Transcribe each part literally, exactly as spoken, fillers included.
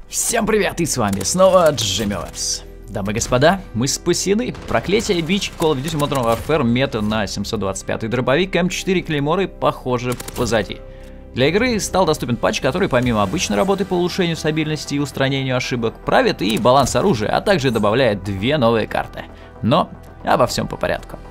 Всем привет, и с вами снова Джиммиверс. Дамы и господа, мы спасены. Проклятие бич Call of Duty Modern Warfare мета на семьсот двадцать пятый дробовик эм четыре Клейморы, похоже, позади. Для игры стал доступен патч, который помимо обычной работы по улучшению стабильности и устранению ошибок, правит и баланс оружия, а также добавляет две новые карты. Но обо всем по порядку.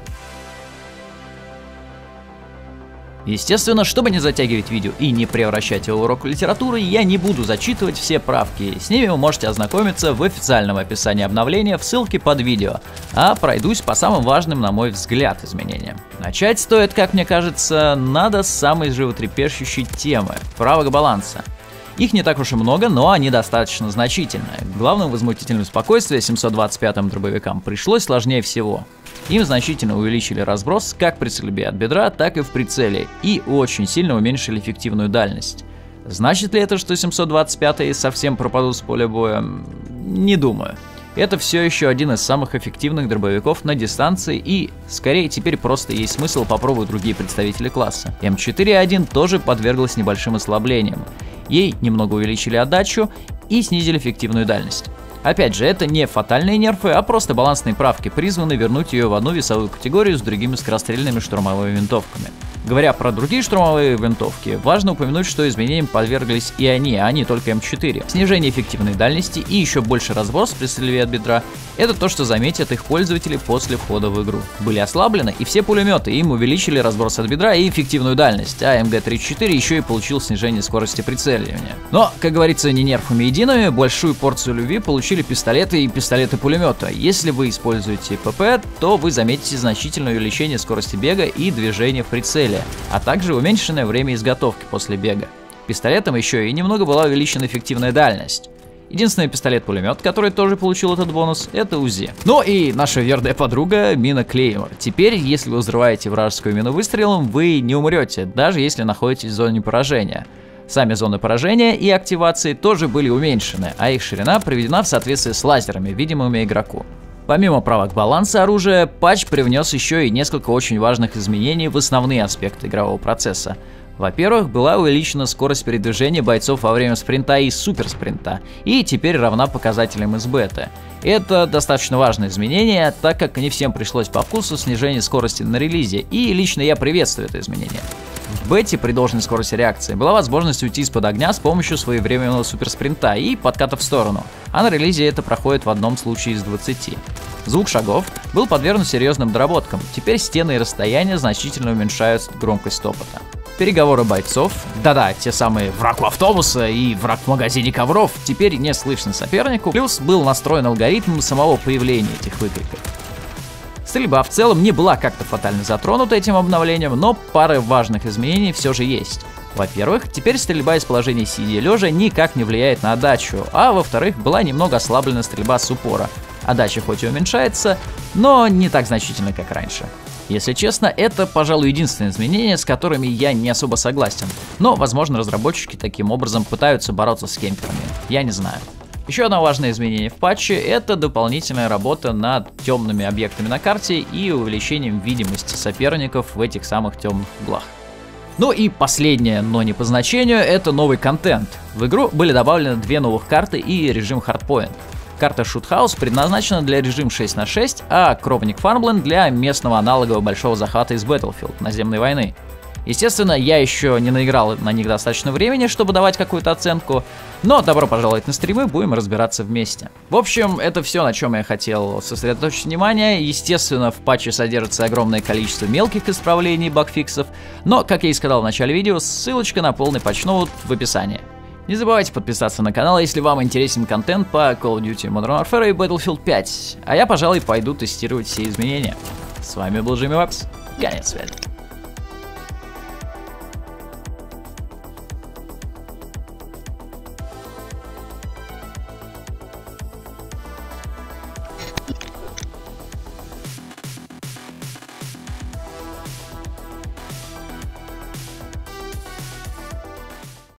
Естественно, чтобы не затягивать видео и не превращать его в урок литературы, я не буду зачитывать все правки, с ними вы можете ознакомиться в официальном описании обновления в ссылке под видео, а пройдусь по самым важным, на мой взгляд, изменениям. Начать стоит, как мне кажется, надо с самой животрепещущей темы – правок баланса. Их не так уж и много, но они достаточно значительные. Главным возмутителем спокойствия семьсот двадцать пятым дробовикам пришлось сложнее всего. Им значительно увеличили разброс как при стрельбе от бедра, так и в прицеле, и очень сильно уменьшили эффективную дальность. Значит ли это, что семьсот двадцать пятые совсем пропадут с поля боя? Не думаю. Это все еще один из самых эффективных дробовиков на дистанции, и скорее теперь просто есть смысл попробовать другие представители класса. эм четыре а один тоже подверглась небольшим ослаблениям. Ей немного увеличили отдачу и снизили эффективную дальность. Опять же, это не фатальные нерфы, а просто балансные правки, призваны вернуть ее в одну весовую категорию с другими скорострельными штурмовыми винтовками. Говоря про другие штурмовые винтовки, важно упомянуть, что изменениям подверглись и они, а не только эм четыре. Снижение эффективной дальности и еще больше разброс при стрельбе от бедра – это то, что заметят их пользователи после входа в игру. Были ослаблены и все пулеметы, им увеличили разброс от бедра и эффективную дальность, а эм гэ тридцать четыре еще и получил снижение скорости прицеливания. Но, как говорится, не нерфами едиными, большую порцию любви получили пистолеты и пистолеты-пулемета. Если вы используете пэ пэ, то вы заметите значительное увеличение скорости бега и движения в прицеле, а также уменьшенное время изготовки после бега. Пистолетом еще и немного была увеличена эффективная дальность. Единственный пистолет-пулемет, который тоже получил этот бонус, это УЗИ. Ну и наша верная подруга мина Клеймор. Теперь, если вы взрываете вражескую мину выстрелом, вы не умрете, даже если находитесь в зоне поражения. Сами зоны поражения и активации тоже были уменьшены, а их ширина приведена в соответствии с лазерами, видимыми игроку. Помимо правок баланса оружия, патч привнес еще и несколько очень важных изменений в основные аспекты игрового процесса. Во-первых, была увеличена скорость передвижения бойцов во время спринта и суперспринта, и теперь равна показателям из беты. Это достаточно важное изменение, так как не всем пришлось по вкусу снижение скорости на релизе, и лично я приветствую это изменение. В бете при должной скорости реакции была возможность уйти из-под огня с помощью своевременного суперспринта и подката в сторону, а на релизе это проходит в одном случае из двадцати. Звук шагов был подвергнут серьезным доработкам, теперь стены и расстояния значительно уменьшают громкость топота. Переговоры бойцов, да-да, те самые враг у автобуса и враг в магазине ковров, теперь не слышно сопернику, плюс был настроен алгоритм самого появления этих выкриков. Стрельба в целом не была как-то фатально затронута этим обновлением, но пара важных изменений все же есть. Во-первых, теперь стрельба из положения сидя лежа никак не влияет на отдачу, а во-вторых, была немного ослаблена стрельба с упора. Отдача хоть и уменьшается, но не так значительно, как раньше. Если честно, это, пожалуй, единственное изменение, с которыми я не особо согласен. Но, возможно, разработчики таким образом пытаются бороться с кемперами. Я не знаю. Еще одно важное изменение в патче – это дополнительная работа над темными объектами на карте и увеличением видимости соперников в этих самых темных углах. Ну и последнее, но не по значению, это новый контент. В игру были добавлены две новых карты и режим Hardpoint. Карта Shoot House предназначена для режима шесть на шесть, а Кровник Farmland для местного аналога большого захвата из Battlefield, наземной войны. Естественно, я еще не наиграл на них достаточно времени, чтобы давать какую-то оценку, но добро пожаловать на стримы, будем разбираться вместе. В общем, это все, на чем я хотел сосредоточить внимание. Естественно, в патче содержится огромное количество мелких исправлений и багфиксов, но, как я и сказал в начале видео, ссылочка на полный патчноут в описании. Не забывайте подписаться на канал, если вам интересен контент по Call of Duty Modern Warfare и Battlefield пять, а я, пожалуй, пойду тестировать все изменения. С вами был Джиммиверс, конец связи.